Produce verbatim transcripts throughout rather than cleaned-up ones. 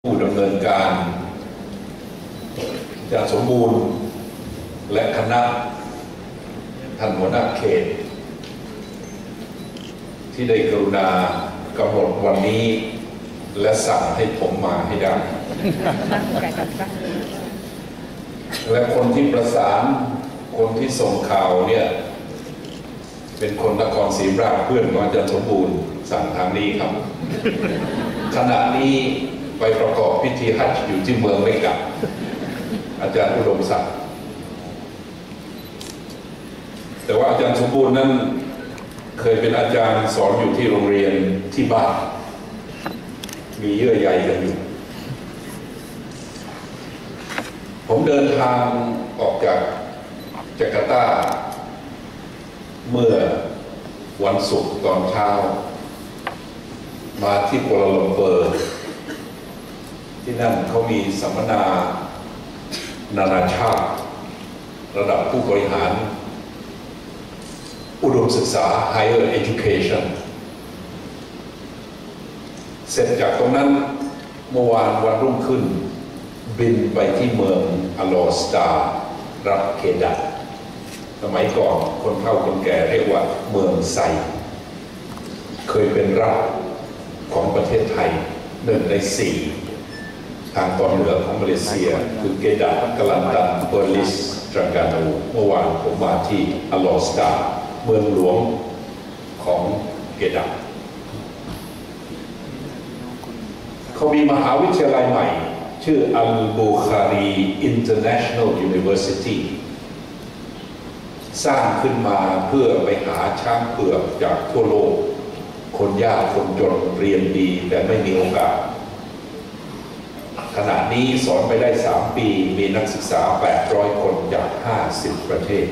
ผู้ดำเนินการอาจารย์สมบูรณ์และคณะท่านหัวหน้าเขตที่ได้กรุณากำหนดวันนี้และสั่งให้ผมมาให้ได้และคนที่ประสานคนที่ส่งข่าวเนี่ยเป็นคนนครศรีธรรมราชเพื่อนของอาจารย์สมบูรณ์สั่งทางนี้ครับขณะนี้ไปประกอบพิธีฮัจญ์อยู่ที่เมืองเมกะอาจารย์อุดมศักดิ์แต่ว่าอาจารย์สมบูรณ์นั้นเคยเป็นอาจารย์สอนอยู่ที่โรงเรียนที่บ้านมีเยื่อใยกันอยู่ผมเดินทางออกจากจาการ์ตาเมื่อวันศุกร์ตอนเช้ามาที่กัวลาลัมเปอร์ที่นั่นเขามีสัมมนานานาชาติระดับผู้บริหารอุดมศึกษา Higher Education เสร็จจากตรงนั้นเมื่อวานวันรุ่งขึ้นบินไปที่เมืองอลอสตารัฐเคดัตสมัยก่อนคนเฒ่าคนแก่เรียกว่าเมืองไซเคยเป็นรัฐของประเทศไทยหนึ่งในสี่ทางตอนเหนือของมาเลเซียคือเกดัตกลันตันเปอร์ลิสตรังกานูเมื่อวานผมมาที่อลอสตาเมืองหลวงของเกดัตเขามีมหาวิทยาลัยใหม่ชื่ออัลบูคารี International University สร้างขึ้นมาเพื่อไปหาช้างเผือกจากทั่วโลกคนยากคนจนเรียนดีแต่ไม่มีโอกาสขณะนี้สอนไปได้สามปีมีนักศึกษาแปดร้อยคนจากห้าสิบประเทศ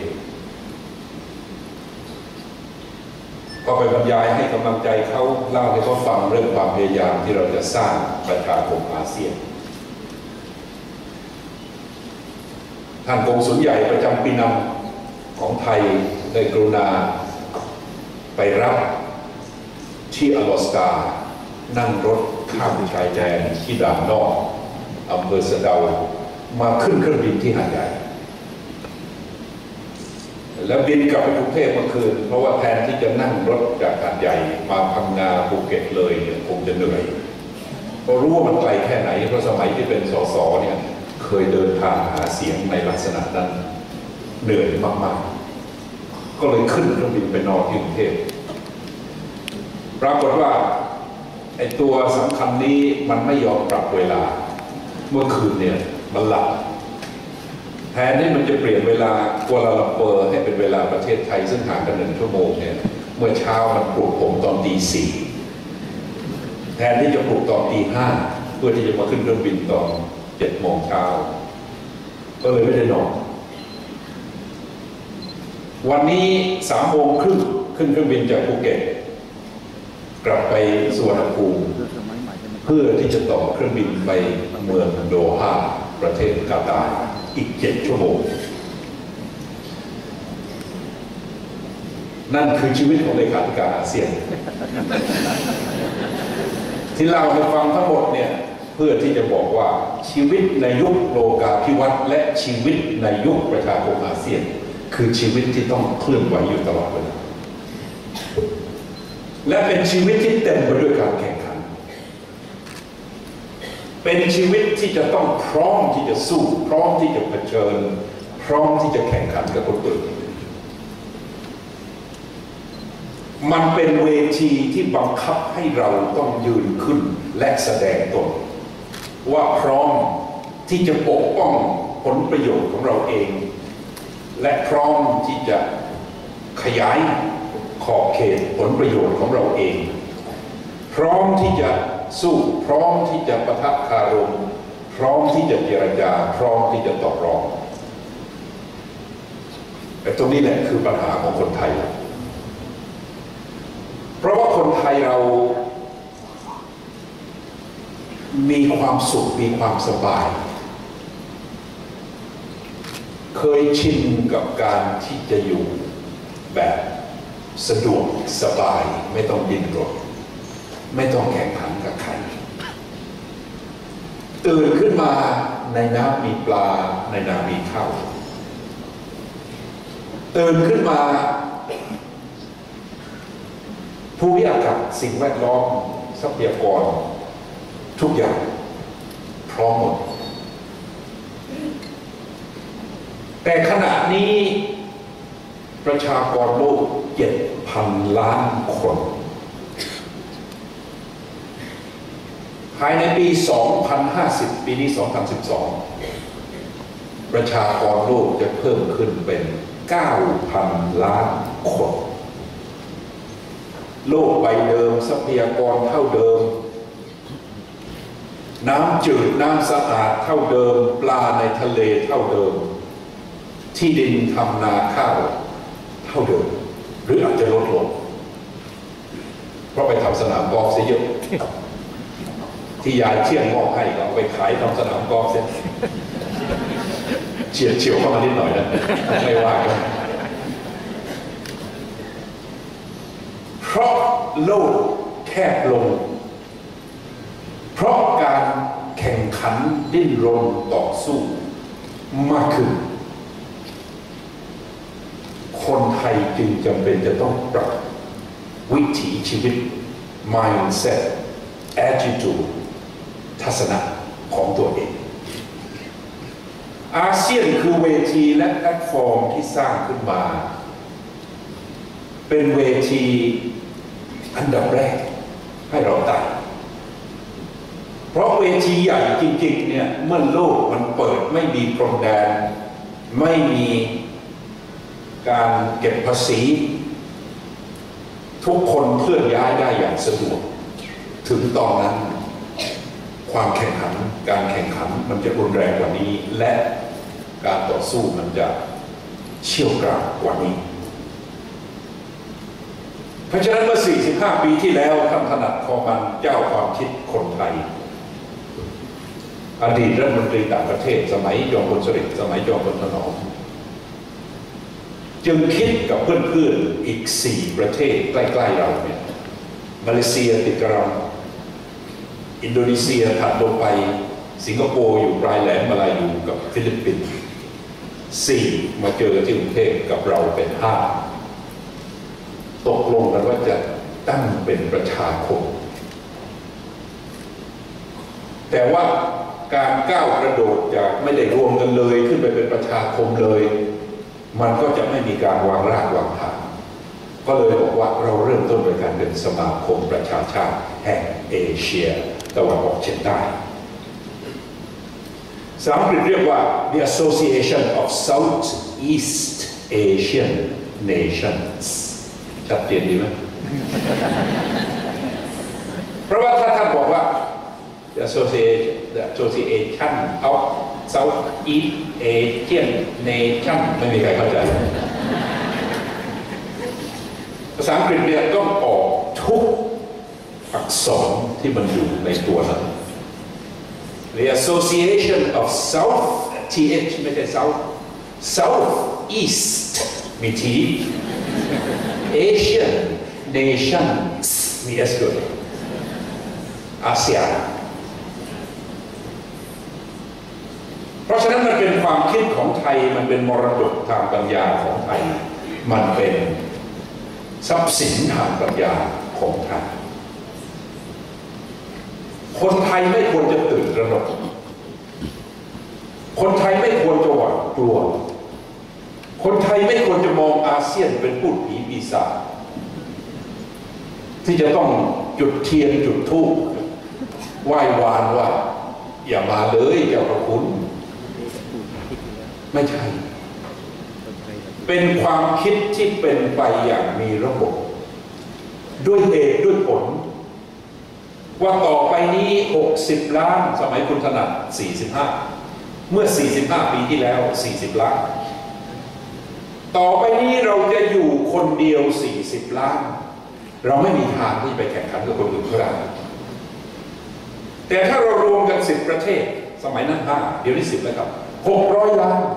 ก็ไปบรรยายให้กำลังใจเขาเล่าให้เขาฟังเรื่องความพยายามที่เราจะสร้างประชาคมอาเซียนท่านกงสุลใหญ่ประจำปีนำของไทยได้กรุณาไปรับที่อลอสตานั่งรถข้ามชายแดนที่ด่านนอกอำเภอสะเดามาขึ้นเครื่องบินที่หาดใหญ่แล้วบินกลับไปกรุงเทพเมื่อคืนเพราะว่าแทนที่จะนั่งรถจากหาดใหญ่มาพังงาภูเก็ตเลยเนี่ยคงจะเหนื่อยเพราะรู้ว่ามันไกลแค่ไหนเพราะสมัยที่เป็นสสเนี่ยเคยเดินทางหาเสียงในลักษณะนั้นเหนื่อยมากๆก็เลยขึ้นเครื่องบินไปนอนที่กรุงเทพปรากฏว่าไอ้ตัวสำคัญนี้มันไม่ยอมปรับเวลาเมื่อคืนเนี่ยมันหลับแทนที่มันจะเปลี่ยนเวลากัวลาลัมเปอร์ให้เป็นเวลาประเทศไทยซึ่งห่างกันหนึ่งชั่วโมงเนี่ยเมื่อเช้ามันปลุกผมตอนตีสี่แทนที่จะปลุกตอนตีห้าเพื่อที่จะมาขึ้นเครื่องบินตอนเจ็ดโมงเช้าก็เลยไม่ได้นอนวันนี้สามโมงครึ่งขึ้นเครื่องบินจากภูเก็ตกลับไปสุวรรณภูมิเพื่อที่จะต่อเครื่องบินไปเมืองโดฮาประเทศกาตาร์อีกเจ็ดชั่วโมงนั่นคือชีวิตของเลขาธิการอาเซียนที่เล่าให้ฟังทั้งหมดเนี่ยเพื่อที่จะบอกว่าชีวิตในยุคโลกาภิวัตน์และชีวิตในยุคประชาคมอาเซียนคือชีวิตที่ต้องเคลื่อนไหวอยู่ตลอดเวลาและเป็นชีวิตที่เต็มไปด้วยการแข่งขันเป็นชีวิตที่จะต้องพร้อมที่จะสู้พร้อมที่จะเผชิญพร้อมที่จะแข่งขันกับคนอื่นมันเป็นเวทีที่บังคับให้เราต้องยืนขึ้นและแสดงตนว่าพร้อมที่จะปกป้องผลประโยชน์ของเราเองและพร้อมที่จะขยายขอบเขตผลประโยชน์ของเราเองพร้อมที่จะสู้พร้อมที่จะปะทะคารมพร้อมที่จะเจรจาพร้อมที่จะต่อรองแต่ตรงนี้แหละคือปัญหาของคนไทยเพราะว่าคนไทยเรามีความสุขมีความสบายเคยชินกับการที่จะอยู่แบบสะดวกสบายไม่ต้องดิ้นรนไม่ต้องแข่งขันกับใครตื่นขึ้นมาในน้ำมีปลาในน้ำมีข้าวตื่นขึ้นมาภูมิอากาศสิ่งแวดล้อมทรัพยากรทุกอย่างพร้อมหมดแต่ขณะนี้ประชากรโลกเจ็ดพันล้านคนภายในปีสองพันห้าสิบปีนี้สองพันสิบสองประชากรโลกจะเพิ่มขึ้นเป็น เก้าพันล้านคนโลกใบเดิมทรัพยากรเท่าเดิมน้ำจืดน้ำสะอาดเท่าเดิมปลาในทะเลเท่าเดิมที่ดินทำนาข้าวเท่าเดิมหรืออาจจะลดลงเพราะไปทำสนามกอล์ฟเสียเยอะที่ยายเชี่ยงมอบให้เราไปขายทำสนามกอล์ฟเสียเฉียดเฉียวเข้ามานิดหน่อยนะไม่ว่ากันเพราะโลกแคบลงเพราะการแข่งขันดิ้นรนต่อสู้มากขึ้นคนไทยจึงจำเป็นจะต้องปรับวิถีชีวิต mindset attitude ทัศนะของตัวเองอาเซียนคือเวทีและแพลตฟอร์มที่สร้างขึ้นมาเป็นเวทีอันดับแรกให้เราไต่เพราะเวทีใหญ่จริงๆเนี่ยเมื่อโลกมันเปิดไม่มีพรมแดนไม่มีการเก็บภาษีทุกคนเคลื่อนย้ายได้อย่างสะดวกถึงตอนนั้นความแข่งขันการแข่งขันมันจะรุนแรงกว่านี้และการต่อสู้มันจะเชี่ยวกรานกว่านี้เพราะฉะนั้นเมื่อสี่สิบห้าปีที่แล้วท่านถนัดคอมันเจ้าความคิดคนไทยอดีตรัฐมนตรีต่างประเทศสมัยจอมพลสฤษดิ์สมัยจอมพลถนอมจึงคิดกับเพื่อนๆอีกสี่ประเทศใกล้ๆเราเนี่ยมาเลเซียติดกับเราอินโดนีเซียถัดลงไปสิงคโปร์อยู่ปลายแหลมมาลายูกับฟิลิปปินส์สี่มาเจอที่กรุงเทพกับเราเป็นห้าตกลงกันว่าจะตั้งเป็นประชาคมแต่ว่าการก้าวกระโดดจากไม่ได้รวมกันเลยขึ้นไปเป็นประชาคมเลยมันก็จะไม่มีการวางรากวางฐานก็เลยบอกว่าเราเริ่มต้นโดยการเป็นสมาคมประชาชาติแห่งเอเชียตะวันออกเฉียงใต้ภาษาอังกฤษเรียกว่า The Association of Southeast Asian Nations ชัดเจนดีไหม เพราะว่าถ้าท่านบอกว่า The Association The Association of Southeast Asian Nation ไม่มีใครเข้าใจภาษาอังกฤษเนี่ยต้องออกทุกอักษรที่มันอยู่ในตัวนั้น The Association of South ที เอช ไม่ใช่ South South East มี T Asian Nations มี S ด้วยอาเซียนเพราะฉะนั้นมันเป็นความคิดของไทยมันเป็นมรดกทางปัญญาของไทยมันเป็นทรัพย์สินทางปัญญาของไทยคนไทยไม่ควรจะตื่นตระหนกคนไทยไม่ควรจะหวาดกลัวคนไทยไม่ควรจะมองอาเซียนเป็นพูดผีปีศาจที่จะต้องจุดเทียนจุดธูปไหว้วานว่าอย่ามาเลยเจ้าพระคุณไม่ใช่เป็นความคิดที่เป็นไปอย่างมีระบบด้วยเหตุด้วยผลว่าต่อไปนี้หกสิบล้านสมัยคุณถนัดสี่สิบห้าเมื่อสี่สิบห้าปีที่แล้วสี่สิบล้านต่อไปนี้เราจะอยู่คนเดียวสี่สิบล้านเราไม่มีทางที่ไปแข่งขันกับคนอื่นได้แต่ถ้าเรารวมกันสิบประเทศสมัยนั้นห้าเดี๋ยวนี้สิบแล้วครับหกร้อยล้าน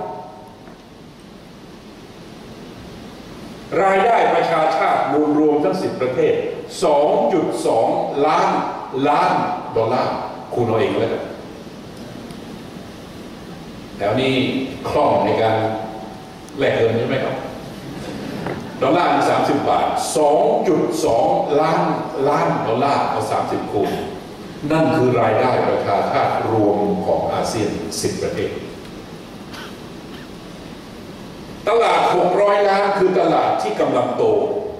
รายได้ประชาชาติรวมรวมทั้งสิบประเทศ สองจุดสอง ล้านล้านดอลลาร์คูณเอาเองแล้วกันถวนี้คล่องในการแลกเงินใช่ไหมครับดอลลาร์สามสิบบาท สองจุดสอง ล้านล้านดอลลาร์เอาสามสิบคูณนั่นคือรายได้ประชาชาติรวมของอาเซียนสิบประเทศตลาดหกร้อยล้านคือตลาดที่กำลังโต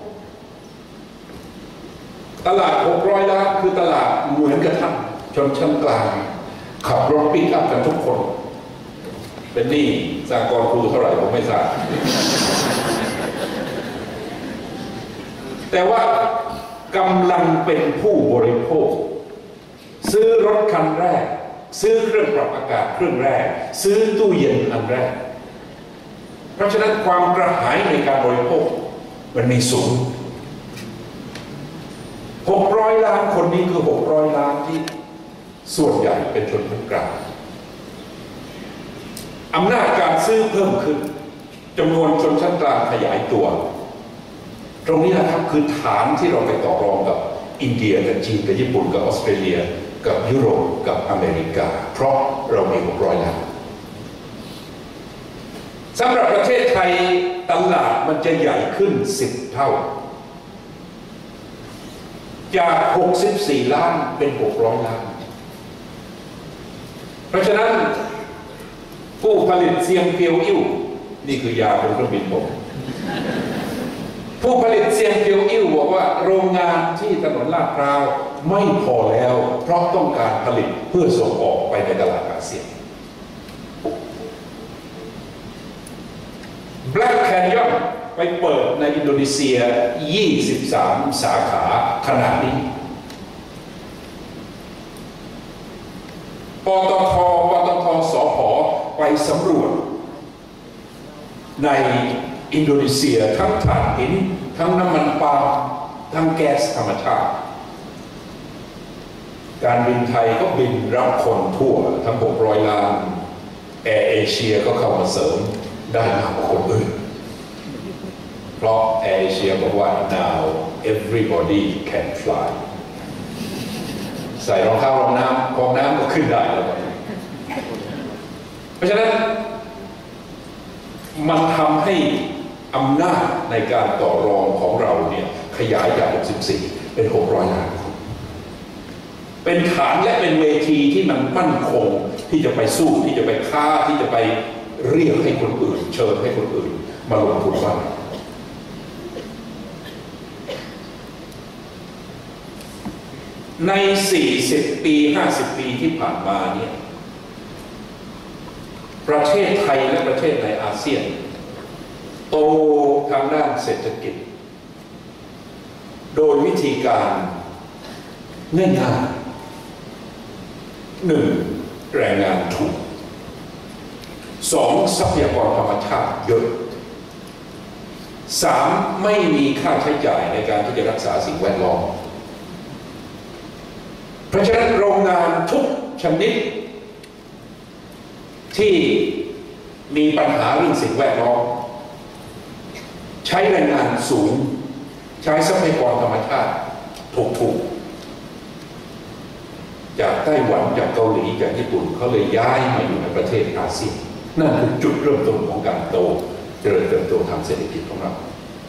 ตลาดหกร้อยล้านคือตลาดเหมือนกระทั่งชนชั้นกลางขับรถปิกอัพกันทุกคนเป็นหนี้สหกรณ์ครูเท่าไหร่ผมไม่ทราบแต่ว่ากำลังเป็นผู้บริโภคซื้อรถคันแรกซื้อเครื่องปรับอากาศเครื่องแรกซื้อตู้เย็นอันแรกเพราะฉะนั้นความกระหายในการบริโภคมันมีสูงหกร้อยล้านคนนี้คือหกร้อยล้านที่ส่วนใหญ่เป็นชนชั้นกลางอำนาจการซื้อเพิ่มขึ้นจำนวนชนชั้นกลางขยายตัวตรงนี้นะครับคือฐานที่เราไปต่อรองกับอินเดียกับจีนกับญี่ปุ่นกับออสเตรเลียกับยุโรปกับอเมริกาเพราะเรามีหกร้อยล้านสำหรับประเทศไทยตลาดมันจะใหญ่ขึ้นสิบเท่าจากหกสิบสี่ล้านเป็นหกร้อยล้านเพราะฉะนั้นผู้ผลิตเซียงเพียวอิ่วนี่คือยาบนเครื่องบินผมผู้ผลิตเซียงเพียวอิ่วบอกว่าโรงงานที่ถนนลาดพร้าวไม่พอแล้วเพราะต้องการผลิตเพื่อส่งออกไปในตลาดอาเซียน Black Canyon ไปเปิดในอินโดนีเซียยี่สิบสามสาขาขนาดนี้ปตท.ปตท.สผ.ไปสำรวจในอินโดนีเซียทั้งถ่านหินทั้งน้ำมันปาล์มทั้งแก๊สธรรมชาติการบินไทยก็บินรับคนทั่วทั้งหกร้อยล้านแอร์เอเชียก็เข้ามาเสริมได้มากกว่าคนอื่นเพราะแอร์เอเชียบอกว่า now everybody can fly ใส่รองเท้ารองน้ำรองน้ำก็ขึ้นได้แล้วเพราะฉะนั้นมันทำให้อำนาจในการต่อรองของเราเนี่ยขยายจากหกสิบสี่เป็นหกร้อยล้านเป็นฐานและเป็นเวทีที่มันมั่นคงที่จะไปสู้ที่จะไปค้าที่จะไปเรียกให้คนอื่นเชิญให้คนอื่นมาลงทุนบ้างในสี่สิบปีห้าสิบปีที่ผ่านมาเนี่ยประเทศไทยและประเทศในอาเซียนโตทางด้านเศรษฐกิจโดยวิธีการง่ายๆหนึ่งแรงงานถูกสองทรัพยากรธรรมชาติเยอะสามไม่มีค่าใช้จ่ายในการที่จะรักษาสิ่งแวดล้อมเพราะฉะนั้นโรงงานทุกชนิดที่มีปัญหาเรื่องสิ่งแวดล้อมใช้แรงงานสูงใช้ทรัพยากรธรรมชาติถูกๆจากไต้หวันจากเกาหลีจากญี่ปุ่นเขาเลยย้ายมาอยู่ในประเทศอาเซียนนั่นคือจุดเริ่มต้นของการโตเจริญเติบโตทางเศรษฐกิจของเรา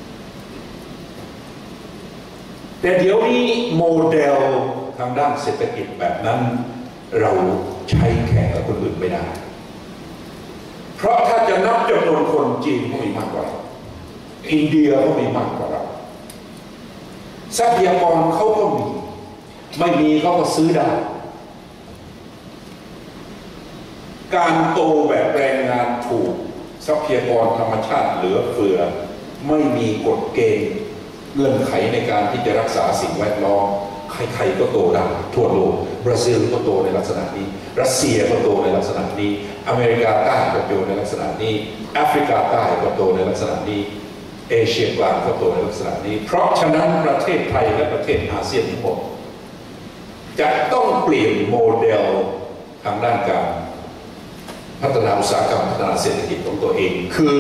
แต่เดี๋ยวนี้โมเดลทางด้านเศรษฐกิจแบบนั้นเราใช้แข่งกับคนอื่นไม่ได้เพราะถ้าจะนับจำนวนคนจีนเขามีมากกว่าเราอินเดียเขามีมากกว่าเราทรัพยากรเขาก็มีไม่มีเขาก็ซื้อได้การโตแบบแรงงานถูกทรัพยากรธรรมชาติเหลือเฟือไม่มีกฎเกณฑ์เงื่อนไขในการที่จะรักษาสิ่งแวดล้อมใครๆก็โตได้ทั่วโลกบราซิลก็โตในลักษณะนี้รัสเซียก็โตในลักษณะนี้อเมริกาใต้ก็โตในลักษณะนี้แอฟริกาใต้ก็โตในลักษณะนี้เอเชียกลางก็โตในลักษณะนี้เพราะฉะนั้นประเทศไทยและประเทศอาเซียนทั้งหมดจะต้องเปลี่ยนโมเดลทางด้านการพัฒนาอุตสาหกรรมพัฒนาเศรษฐกิจของตัวเองคือ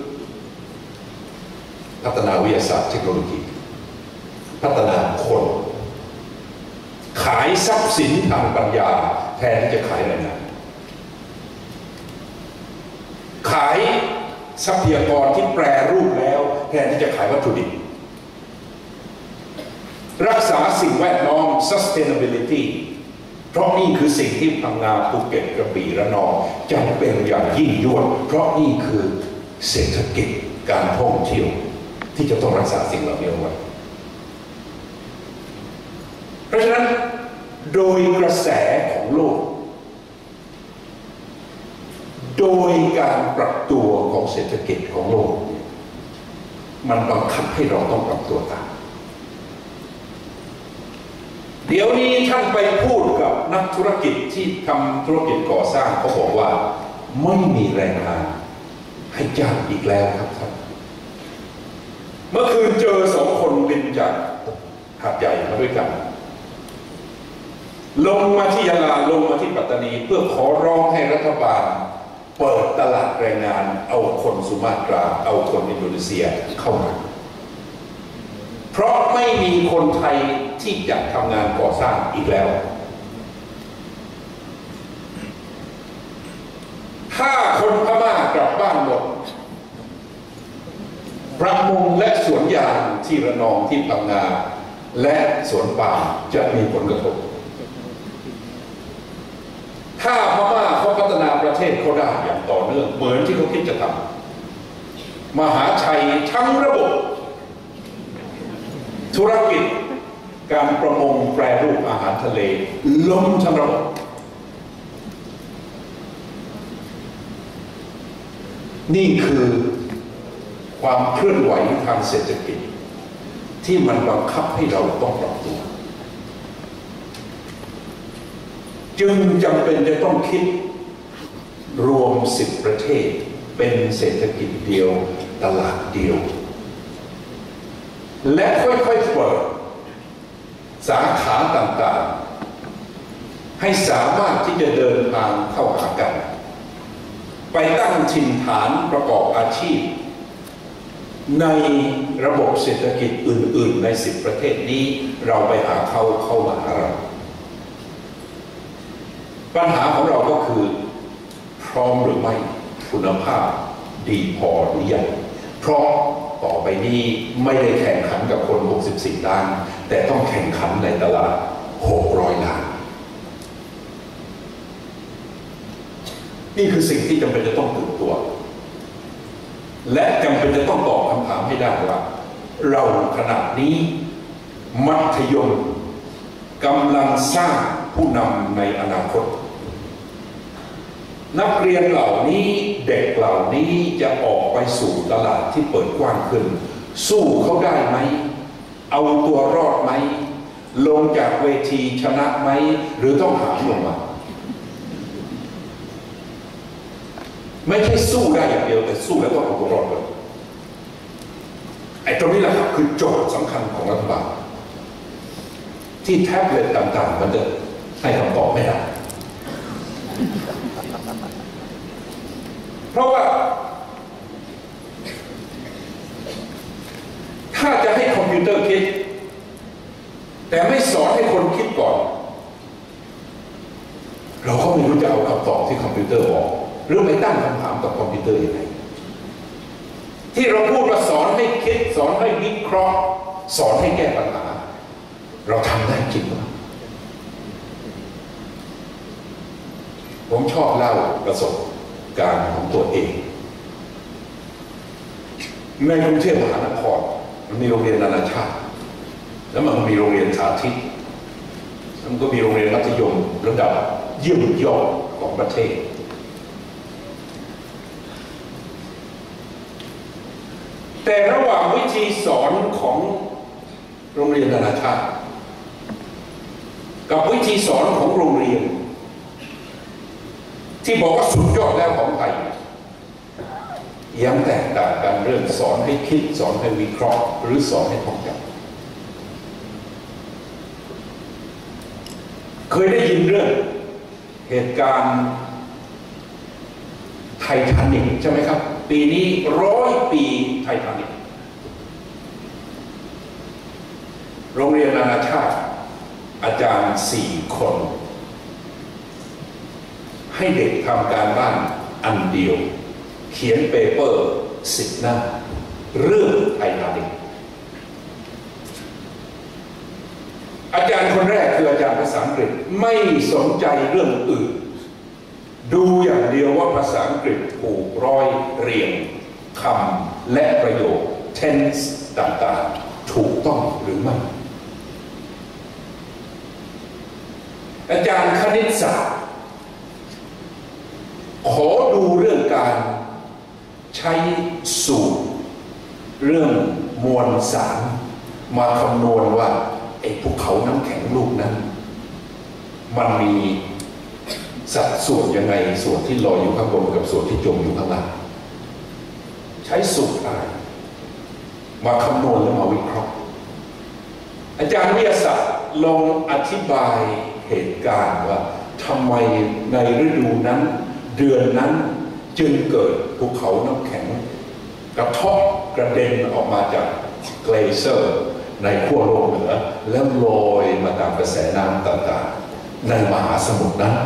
พัฒนาวิทยาศาสตร์เทคโนโลยีพัฒนาคนขายทรัพย์สินทางปัญญาแทนที่จะขายแรงงานทรัพยากรที่แปรรูปแล้วแทนที่จะขายวัตถุดิบรักษาสิ่งแวดล้อม sustainability เพราะนี่คือสิ่งที่พังงาภูเก็ตกระบี่ระนองจำเป็นอย่างยิ่งยวดเพราะนี่คือเศรษฐกิจการท่องเที่ยวที่จะต้องรักษาสิ่งเหล่านี้ไว้เพราะฉะนั้นโดยกระแสของโลกโดยการปรับตัวของเศรษฐกิจของโลกมันบังคับให้เราต้องปรับตัวตามเดี๋ยวนี้ท่านไปพูดกับนักธุรกิจที่ทำธุรกิจก่อสร้างเขาบอกว่าไม่มีแรงงานให้จ้างอีกแล้วครับท่านเมื่อคืนเจอสองคนบินจากหาดใหญ่มาด้วยกันลงมาที่ยะลาลงมาที่ปัตตานีเพื่อขอร้องให้รัฐบาลเปิดตลาดแรงงานเอาคนสุมาตราเอาคนอินโดนีเซียเข้ามาเพราะไม่มีคนไทยที่จะทำงานก่อสร้างอีกแล้วถ้าคนพม่ากลับบ้านหมดประมงและสวนยางที่ระนองที่พังงาและสวนปาล์มจะมีผลกระทบถ้าพม่าเขาพัฒนาประเทศเขาได้อย่างต่อเนื่องเหมือนที่เขาคิดจะทำมหาชัยทั้งระบบธุรกิจการประมงแปรรูปอาหารทะเลล้มทั้งระบบนี่คือความเคลื่อนไหวทางเศรษฐกิจที่มันบังคับให้เราต้องปรับตัวจึงจำเป็นจะต้องคิดรวมสิบประเทศเป็นเศรษฐกิจเดียวตลาดเดียวและค่อยๆเปิดสาขาต่างๆให้สามารถที่จะเดินทางเข้าหากันไปตั้งถิ่นฐานประกอบอาชีพในระบบเศรษฐกิจอื่นๆในสิบประเทศนี้เราไปหาเขาเข้ามาหาเราปัญหาของเราก็คือพร้อมหรือไม่คุณภาพดีพอหรือยังเพราะต่อไปนี้ไม่ได้แข่งขันกับคนหกสิบสี่ล้านแต่ต้องแข่งขันในตลาดหกร้อยล้านนี่คือสิ่งที่จำเป็นจะต้องตื่นตัวและจำเป็นจะต้องตอบคำถามให้ได้ว่าเราขณะนี้มัธยมกำลังสร้างผู้นำในอนาคตนักเรียนเหล่านี้เด็กเหล่านี้จะออกไปสู่ตลาดที่เปิดกว้างขึ้นสู้เขาได้ไหมเอาตัวรอดไหมลงจากเวทีชนะไหมหรือต้องหามลงมาไม่ใช่สู้ได้อย่างเดียวแต่สู้แล้วต้องเอาตัวรอดเลยไอ้ตรงนี้แหละครับคือโจทย์สำคัญของรัฐบาลที่แท็บเล็ตต่างๆมันจะให้คำตอบไม่ได้เพราะว่าถ้าจะให้คอมพิวเตอร์คิดแต่ไม่สอนให้คนคิดก่อนเราก็ไม่รู้จะเอาคำตอบที่คอมพิวเตอร์บอกหรือไปตั้งคำถามกับคอมพิวเตอร์ยังไงที่เราพูดว่าสอนให้คิดสอนให้วิเคราะห์สอนให้แก้ปัญหาเราทำได้จริงไหมผมชอบเล่าประสบการณ์ของตัวเองในกรุงเทพมหานครมันมีโรงเรียนนานาชาติแล้วมันมีโรงเรียนสาธิตมันก็มีโรงเรียนมัธยมระดับเยี่ยมยอดของประเทศแต่ระหว่างวิธีสอนของโรงเรียนนานาชาติกับวิธีสอนของโรงเรียนที่บอกว่าสุดยอดแล้วของไทยยังแตกต่างกันเรื่องสอนให้คิดสอนให้วิเคราะห์หรือสอนให้ท่องจำเคยได้ยินเรื่องเหตุการณ์ไททานิคใช่ไหมครับปีนี้ร้อยปีไททานิคโรงเรียนนานาชาติอาจารย์สี่คนให้เด็กทำการบ้านอันเดียวเขียนเปเปอร์สิบหน้าเรื่องไททานิคอาจารย์คนแรกคืออาจารย์ภาษาอังกฤษไม่สนใจเรื่องอื่นดูอย่างเดียวว่าภาษาอังกฤษถูกร้อยเรียงคำและประโยค tense ต่างๆถูกต้องหรือไม่อาจารย์คณิตศาสตร์ขอดูเรื่องการใช้สูตรเรื่องมวลสารมาคำนวณว่าไอ้ภูเขาน้ำแข็งลูกนั้นมันมีสัดส่วนยังไงส่วนที่ลอยอยู่ข้างบนกับส่วนที่จมอยู่ข้างล่างใช้สูตรอะไรมาคำนวณแล้วมาวิเคราะห์อาจารย์วิทยาศาสตร์ลองอธิบายเหตุการณ์ว่าทำไมในฤดูนั้นเดือนนั้นจึงเกิดภูเขาน้ำแข็งกระทบกระเด็นออกมาจากเกลเซอร์ในขั้วโลกเหนือแล้วลอยมาตามกระแสน้ำต่างๆในมหาสมุทรนั้น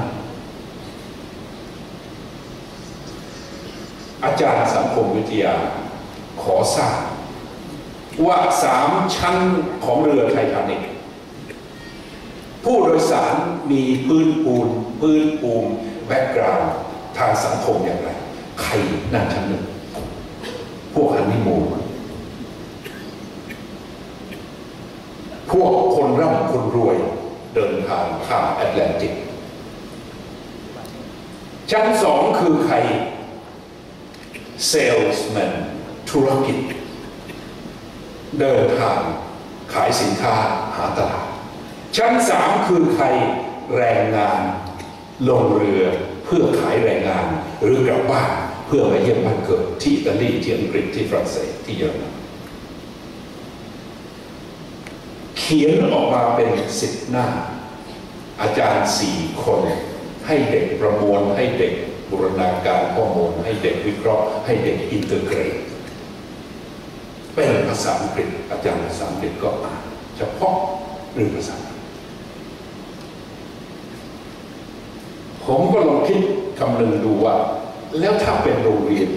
อาจารย์สังคมวิทยาขอทราบว่าสามชั้นของเรือไททานิคผู้โดยสารมีพื้นปูนพื้นปูมแบ็กกราวด์ทางสังคมอย่างไรใครนั่งชั้นหนึ่งพวกฮันนีมูนพวกคนร่ำคนรวยเดินทางข้ามแอตแลนติกชั้นสองคือใครเซลส์แมนธุรกิจเดินทางขายสินค้าหาตลาดชั้นสามคือใครแรงงานลงเรือเพื่อขายแรงงานหรือกลับบ้านเพื่อมาเยี่ยมบ้านเกิดที่อิตาลีที่อังกฤษที่ฝรั่งเศสที่เยอรมันเขียนออกมาเป็นสิบหน้าอาจารย์สี่คนให้เด็กประมวลให้เด็กบูรณาการข้อมูลให้เด็กวิเคราะห์ให้เด็กอินเตอร์เกรตเป็นภาษาอังกฤษอาจารย์ภาษาอังกฤษก็อ่านเฉพาะเรื่องภาษาผมก็ลองคิดคำนึงดูว่าแล้วถ้าเป็นโรงเรียน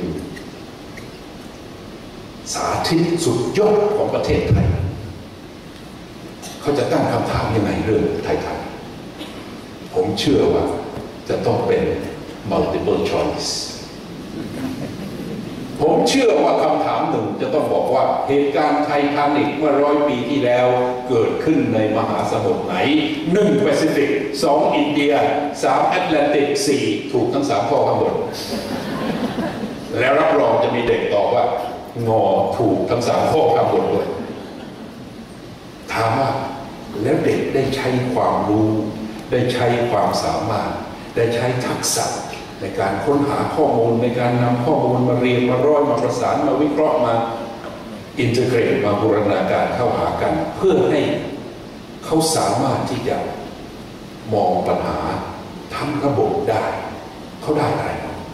สาธิตสุดยอดของประเทศไทยเขาจะตั้งคำถามยังไงเรื่องไทยๆผมเชื่อว่าจะต้องเป็น multiple choice ผมเชื่อว่าคำถามหนึ่งจะต้องบอกว่าเหตุการณ์ไททานิคเมื่อร้อยปีที่แล้วเกิดขึ้นในมหาสมุทรไหนหนึ่งแปซิฟิกสองอินเดียสามแอตแลนติกสี่ถูกทั้งสามข้อข้างบนแล้วรับรองจะมีเด็กตอบว่างอถูกทั้งสามข้อข้างบนด้วยถามว่าแล้วเด็กได้ใช้ความรู้ได้ใช้ความสามารถได้ใช้ทักษะในการค้นหาข้อมูลในการนำข้อมูลมาเรียนมาร้อยมาประสานมาวิเคราะห์มาอินเทอร์เกรตมาบูรณาการเข้าหากันเพื่อให้เขาสามารถที่จะมองปัญหาทั้งระบบได้เขาได้อะไร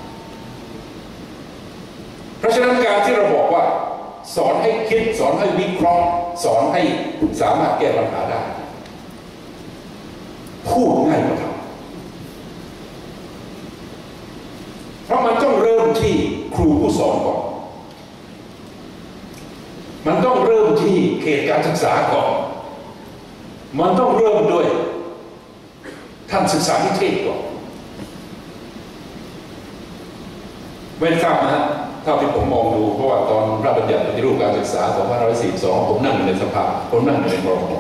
เพราะฉะนั้นการที่เราบอกว่าสอนให้คิดสอนให้วิเคราะห์สอนให้สามารถแก้ปัญหาได้พูดง่ายกว่าทำเพราะมันต้องเริ่มที่ครูผู้สอนก่อนมันต้องเริ่มที่เขตการศึกษาก่อนมันต้องเริ่มด้วยท่านศึกษานิเทศก่อนไม่ทราบนะเท่าที่ผมมองดูเพราะว่าตอนพระบัญญัติปฏิรูปการศึกษาสองพันห้าร้อยสี่สิบสองผมนั่งอยู่ในสภาผมนั่งอยู่ในกรม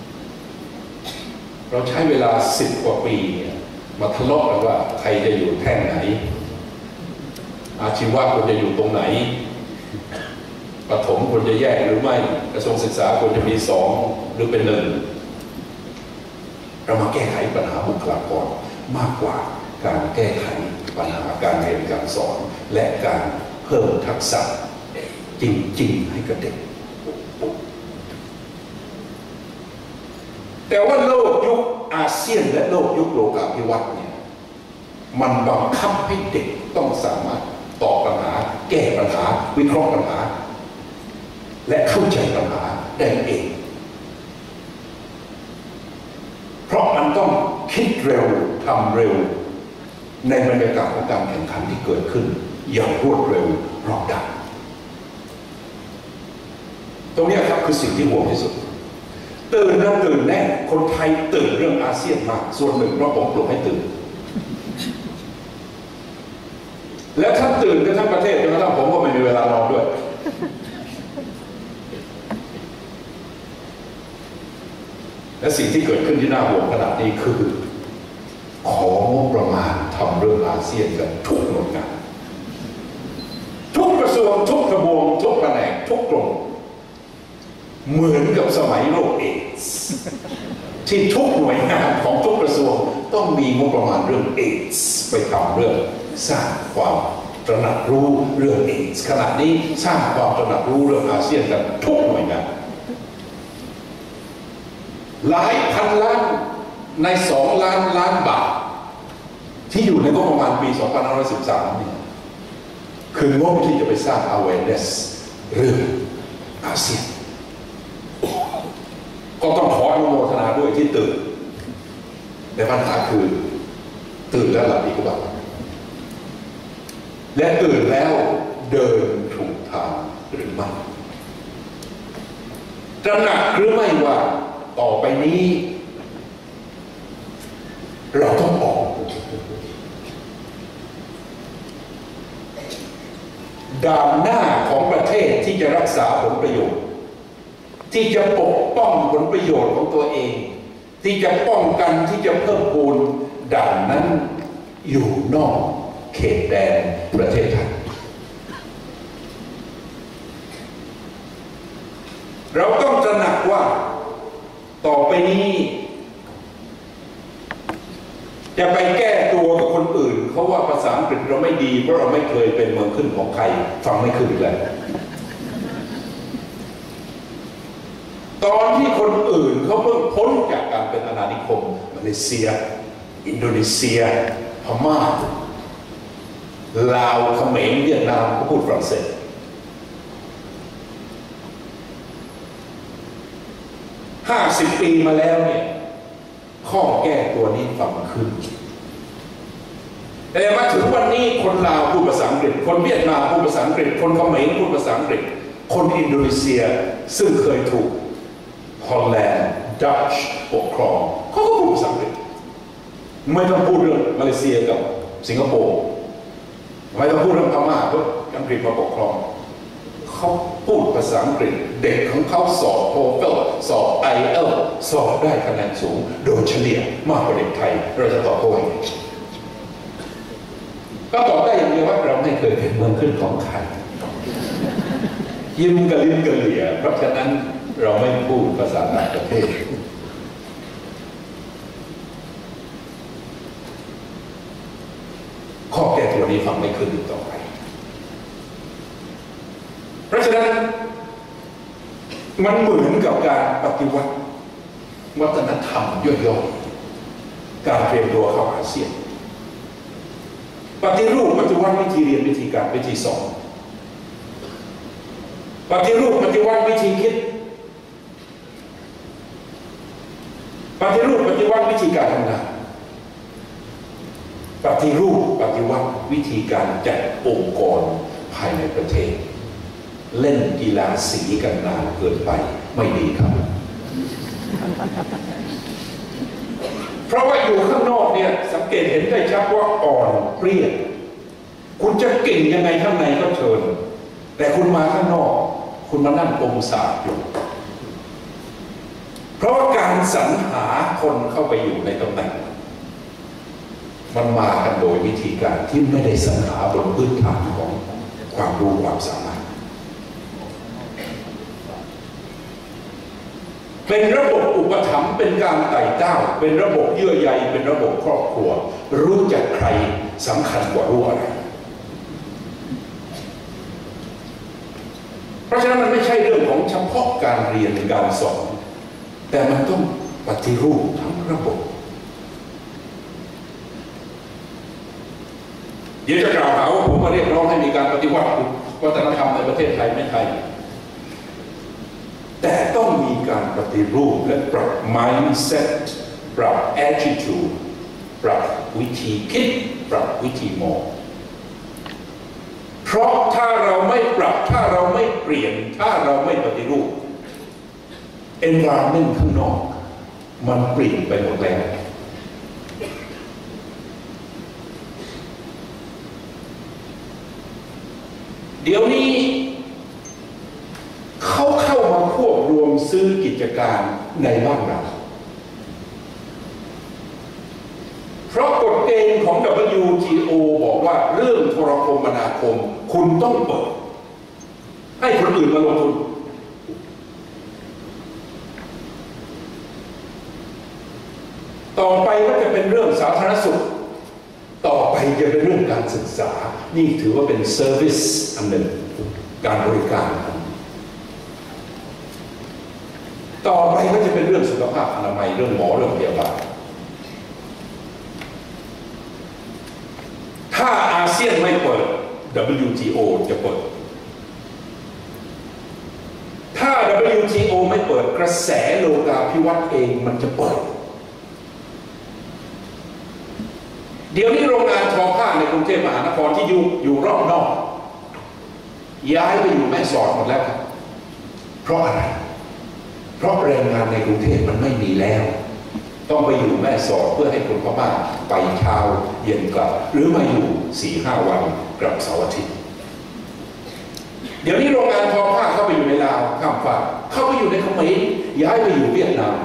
เราใช้เวลาสิบกว่าปีมาทะเลาะกันว่าใครจะอยู่แท่งไหนอาชีวะควรจะอยู่ตรงไหนประถมควรจะแยกหรือไม่กระทรวงศึกษาควรจะมีสองหรือเป็นหนึ่งเรามาแก้ไขปัญหาบุคลากรมากกว่าการแก้ไขปัญหาการเรียนการสอนและการเพิ่มทักษะจริงๆให้กับเด็กแต่ว่าโลกยุคอาเซียนและโลกยุคโลกาภิวัตน์เนี่ยมันบังคับให้เด็กต้องสามารถตอบปัญหาแก้ปัญหาวิเคราะห์ปัญหาและเข้าใจปัญหาได้เองเพราะมันต้องคิดเร็วทำเร็วในบรรยากาศของการแข่งขันที่เกิดขึ้นอย่างรวดเร็วรอบด้านตรงนี้ครับคือสิ่งที่ห่วงที่สุดตื่นนะตื่นแน่คนไทยตื่นเรื่องอาเซียนมากส่วนหนึ่งเพราะผมปลุกให้ตื่นและถ้าตื่นกันทั้งประเทศจนกระทั่งผมก็ไม่มีเวลานอนด้วยและสิ่งที่เกิดขึ้นที่น่าห่วงขนาดนี้คือของบประมาณทำเรื่องอาเซียนกันทุกหน่วยงานทุกกระทรวงทุกกระบวงทุกแผนกทุกกรมเหมือนกับสมัยโรคเอดส์ที่ทุกหน่วยงานของทุกกระทรวงต้องมีงบประมาณเรื่องเอดส์ไปทำเรื่องสร้างความตระหนักรู้เรื่องเอดส์ขณะนี้สร้างความตระหนักรู้เรื่องอาเซียนกันทุกหน่วยงานหลายพันล้านในสองล้านล้านบาทที่อยู่ในงบประมาณปีสองพันห้าร้อยสิบสามนี่คืองบที่จะไปสร้าง awareness เรื่องอาเซียนก็ต้องขออนุโมทนาด้วยที่ตื่นแต่ปัญหาคือตื่นแล้วหลับอีกบ้างและตื่นแล้วเดินถูกทางหรือไม่ตระหนักหรือไม่ว่าต่อไปนี้เราต้องออกด่านหน้าของประเทศที่จะรักษาผลประโยชน์ที่จะปกป้องผลประโยชน์ของตัวเองที่จะป้องกันที่จะเพิ่มพูนด่านนั้นอยู่นอกเขตแดนประเทศไทยเราต้องตระหนักว่าต่อไปนี้จะไปแก้ตัวกับคนอื่นเขาว่าภาษาอังกฤษเราไม่ดีเพราะเราไม่เคยเป็นเมืองขึ้นของใครฟังไม่ขึ้นเลยตอนที่คนอื่นเขาเพิ่งพ้นจากการเป็นอาณานิคมมาเลเซียอินโดนีเซียพม่าลาวเขมรเวียดนามเขาพูดฝรั่งเศสห้าสิบปีมาแล้วเนี่ยข้อแก้ตัวนี้ฟังขึ้นแต่มาถึงวันนี้คนลาวพูดภาษาอังกฤษคนเวียดนามพูดภาษาอังกฤษคนเขมรพูดภาษาอังกฤษคนอินโดนีเซียซึ่งเคยถูกฮอลแลนด์ดัตช์ปกครองเขาก็พูดภาษาอังกฤษไม่ต้องพูดเรื่องมาเลเซียกับสิงคโปร์ไม่ต้องพูดเรื่องพม่าเพราะอังกฤษมาปกครองเขาพูดภาษาอังกฤษเด็กของเขาสอบโทเฟลสอบไอเอลสอบได้คะแนนสูงโดยเฉลี่ยมากกว่าเด็กไทยเราจะตอบเขาว่าก็ตอบได้อย่างเดียวว่าเราไม่เคยเป็นเมืองขึ้นของใครยิ้มกระลิ้นกระเหลี่ยเพราะฉะนั้นเราไม่พูดภาษาต่างประเทศข้อแก้ตัวนี้ฟังไม่ขึ้นอีกต่อไปเพราะฉะนั้นมันเหมือนกับการปฏิวัติวัฒนธรรมย่อยๆการเตรียมตัวเข้าอาเซียนปฏิรูปปฏิวัติวิธีเรียนวิธีการวิธีสอนปฏิรูปปฏิวัติวิธีคิดปฏิรูปปฏิวัติวิธีการทำงานปฏิรูปปฏิวัติวิธีการจัดองค์กรภายในประเทศเล่นกีฬาสีกันนานเกินไปไม่ดีครับเพราะว่าอยู่ข้างนอกเนี่ยสังเกตเห็นได้ชัดว่าอ่อนเปรี้ยคุณจะเก่งยังไงข้างในก็เชิญแต่คุณมาข้างนอกคุณมานั่งอมสาบอยู่เพราะว่าการสรรหาคนเข้าไปอยู่ในตำแหน่งมันมากันโดยวิธีการที่ไม่ได้สรรหาบนพื้นฐานของความรู้ความสามารถเป็นระบบอุปถัมภ์เป็นการไต่เต้าเป็นระบบเยื่อใยเป็นระบบครอบครัวรู้จักใครสำคัญกว่ารู้อะไรเพราะฉะนั้นมันไม่ใช่เรื่องของเฉพาะการเรียนการสอนแต่มันต้องปฏิรูปทั้งระบบเดี๋ยวจะกล่าวหาว่าผมมาเรียกร้องให้มีการปฏิวัติวัฒนธรรมในประเทศไทยไม่ใช่แต่ต้องมีการปฏิรูปและปรับ mindset ปรับ attitude ปรับวิธีคิดปรับวิธีมองเพราะถ้าเราไม่ปรับถ้าเราไม่เปลี่ยนถ้าเราไม่ปฏิรูป environment ข้างนอกมันเปลี่ยนไปหมดแล้วเดี๋ยวนี้เขาเข้ามาควบรวมซื้อกิจการในบ้านเราเพราะกฎเกณฑ์ของ ดับเบิลยู ที โอ บอกว่าเรื่องโทรคมนาคมคุณต้องเปิดให้คนอื่นมาลงทุนต่อไปก็จะเป็นเรื่องสาธารณสุขต่อไปจะเป็นเรื่องการศึกษานี่ถือว่าเป็นเซอร์วิสอันหนึ่งการบริการต่อไปก็จะเป็นเรื่องสุขภาพอนามัยเรื่องหมอเรื่องพยาบาลถ้าอาเซียนไม่เปิด ดับเบิลยู ที โอ จะเปิดถ้า ดับเบิลยู ที โอ ไม่เปิดกระแสโลกาภิวัตน์เองมันจะเปิดเดี๋ยวนี้โรงงานทอผ้าในกรุงเทพมหานครที่อยู่อยู่รอบนอกย้ายไปอยู่แม่สอดหมดแล้วครับเพราะอะไรเพราะแรงงานในกรุงเทพมันไม่มีแล้วต้องไปอยู่แม่สอดเพื่อให้คนพม่าไปเช้าเย็นกลับหรือมาอยู่สี่ห้าวันกลับเสาร์อาทิตย์เดี๋ยวนี้โรงงานทอผ้าเข้าไปอยู่ในลาวข้ามฝั่งเข้าไปอยู่ในเขมรย้ายไปอยู่เวียดนาม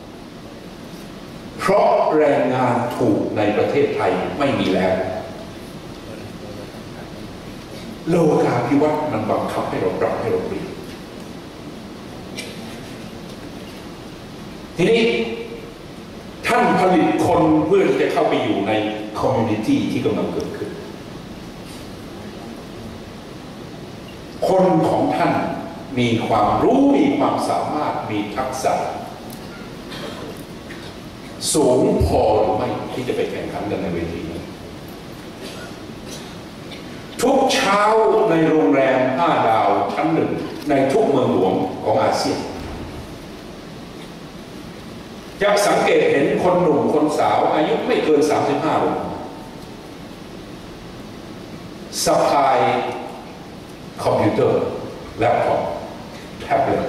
เพราะแรงงานถูกในประเทศไทยไม่มีแล้วโลกาภิวัตน์มันบังคับให้เราปรับให้เราเปลี่ยนทีนี้ท่านผลิตคนเพื่อที่จะเข้าไปอยู่ในคอมมูนิตี้ที่กำลังเกิดขึ้นคนของท่านมีความรู้มีความสามารถมีทักษะสูงพอหรือไม่ที่จะไปแข่งขันกันในเวทีนี้ทุกเช้าในโรงแรมห้าดาวชั้นหนึ่งในทุกเมืองหลวงของอาเซียนจะสังเกตเห็นคนหนุ่มคนสาวอายุไม่เกินสามสิบห้าลงสะพายคอมพิวเตอร์แล็ปท็อปแท็บเล็ต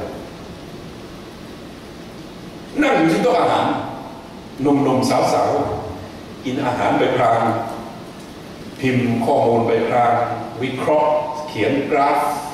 นั่งอยู่ที่โต๊ะอาหารหนุ่มๆสาวๆกินอาหารไปพลางพิมพ์ข้อมูลไปพลางวิเคราะห์เขียนกราฟ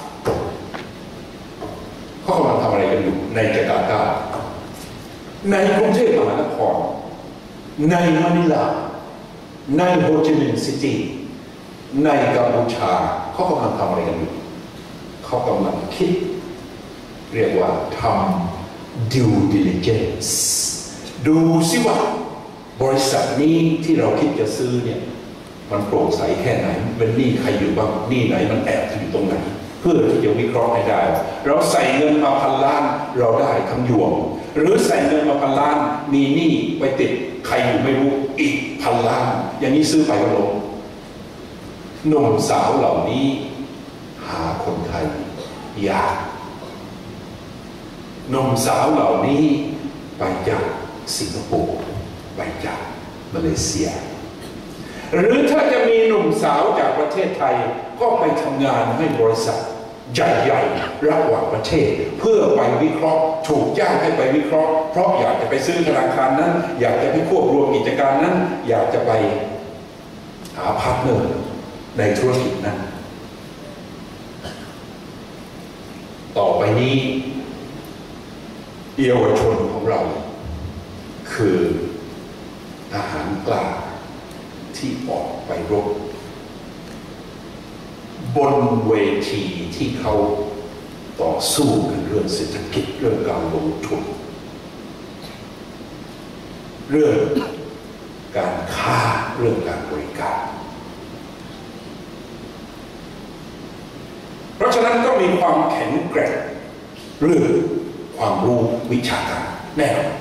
เขากำลังทำอะไรกันอยู่ในจาการ์ตาในกรุงเทพมหานครในมะนิลาในโฮจิมินห์ซิตี้ในกัมพูชาเขากำลังทำอะไรกันอยู่เขากำลังคิดเรียกว่าทำ due diligence ดูซิว่าบริษัทนี้ที่เราคิดจะซื้อเนี่ยมันโปร่งใสแค่ไหนเป็นหนี้ใครอยู่บ้างหนี้ไหนมันแอบอยู่ตรงไหนเพื่อที่จะวิเคราะห์ให้ได้เราใส่เงินมาพันล้านเราได้ทั้งยวงหรือใส่เงินมาพันล้านมีหนี้ไปติดใครอยู่ไม่รู้อีกพันล้านอย่างนี้ซื้อไปก็ลงหนุ่มสาวเหล่านี้หาคนไทยยากหนุ่มสาวเหล่านี้ไปจากสิงคโปร์ไปจากมาเลเซียหรือถ้าจะมีหนุ่มสาวจากประเทศไทยก็ไปทำงานให้บริษัทใหญ่ๆระหว่างประเทศเพื่อไปวิเคราะห์ถูกจ้างให้ไปวิเคราะห์เพราะอยากจะไปซื้อธนาคารนั้นอยากจะไปควบรวมกิจการนั้นอยากจะไปหาพาร์ทเนอร์ในธุรกิจนั้นต่อไปนี้เยาวชนของเราคือทหารกล้าที่ออกไปรบบนเวทีที่เขาต่อสู้กันเรื่องเศรษฐกิจเรื่องการลงทุนเรื่องการค้าเรื่องการบริการเพราะฉะนั้นก็มีความแข็งแกร่งเรื่องความรู้วิชาการแน่นอน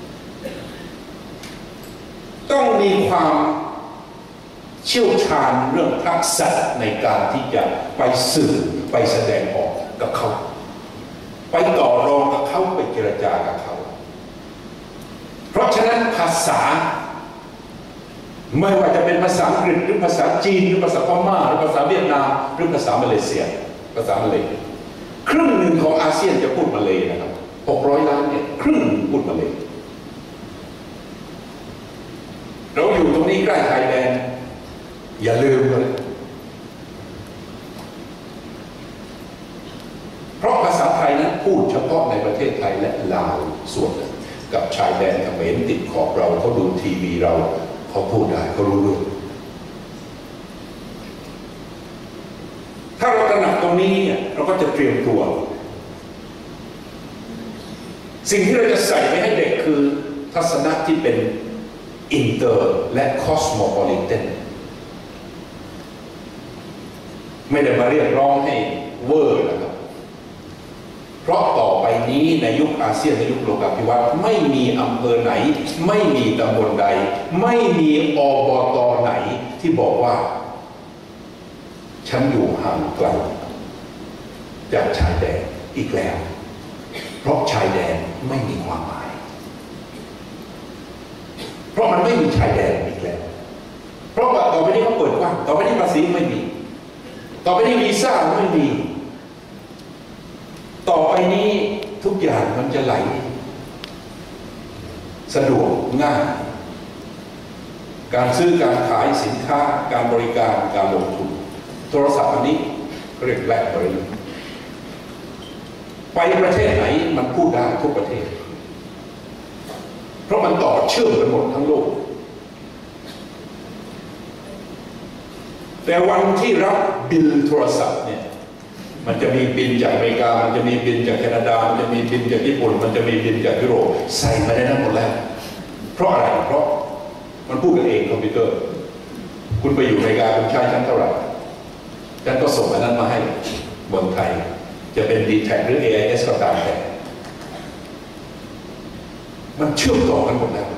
ต้องมีความเชี่ยวชาญเรื่องทักษะในการที่จะไปสื่อไปแสดงออกกับเขาไปต่อรองกับเขาไปเจรจากับเขาเพราะฉะนั้นภาษาไม่ว่าจะเป็นภาษาอังกฤษหรือภาษาจีนหรือภาษาพม่าหรือภาษาเวียดนามหรือภาษามาเลเซียภาษามาเลย์ครึ่งหนึ่งของอาเซียนจะพูดมาเลย์นะครับหกร้อยล้านเนี่ยครึ่งพูดมาเลยเราอยู่ตรงนี้ใกล้ชายแดนอย่าลืมเลยเพราะภาษาไทยนั้นพูดเฉพาะในประเทศไทยและลาวส่วนหนึ่งกับชายแดนเขมรติดขอบเราเขาดูทีวีเราเขาพูดได้เขารู้ด้วยถ้าเราตระหนักตรงนี้เนี่ยเราก็จะเตรียมตัวสิ่งที่เราจะใส่ไปให้เด็กคือทัศนะที่เป็นอินเตอร์และคอสโมโพลิแทนไม่ได้มาเรียกร้องให้เวอร์นะครับเพราะต่อไปนี้ในยุคอาเซียนในยุคโลกาภิวัตน์ไม่มีอำเภอไหนไม่มีตำบลใดไม่มีอบต.ไหนที่บอกว่าฉันอยู่ห่างไกลจากชายแดนอีกแล้วเพราะชายแดนไม่มีความหมายเพราะมันไม่มีชายแดนอีกแล้วเพราะว่าต่อไปนี้เขาเปิดกว้างต่อไปนี้ภาษีไม่มีต่อไปนี้วีซ่าไม่มีต่อไปนี้ทุกอย่างมันจะไหลสะดวกง่ายการซื้อการขายสินค้าการบริการการลงทุนโทรศัพท์อันนี้เรียกแบล็คเบอร์รี่ไปประเทศไหนมันพูดได้ทุกประเทศเพราะมันต่อเชื่อมกันหมดทั้งโลกแต่วันที่รับบิลโทรศัพท์เนี่ยมันจะมีบินจากอเมริกามันจะมีบินจากแคนาดามันจะมีบินจากญี่ปุ่นมันจะมีบินจากยุโรปใส่มาได้ทั้งหมดแล้วเพราะอะไรเพราะมันพูดกันเองคอมพิวเตอร์คุณไปอยู่อเมริกาคุณใช้ชั้นเท่าไหร่ฉันก็ส่งอันนั้นมาให้เมืองไทยจะเป็น ดี แท็ก หรือ เอ ไอ เอส ก็ตามแต่มันเชื่อมต่อกันหมดแล้ว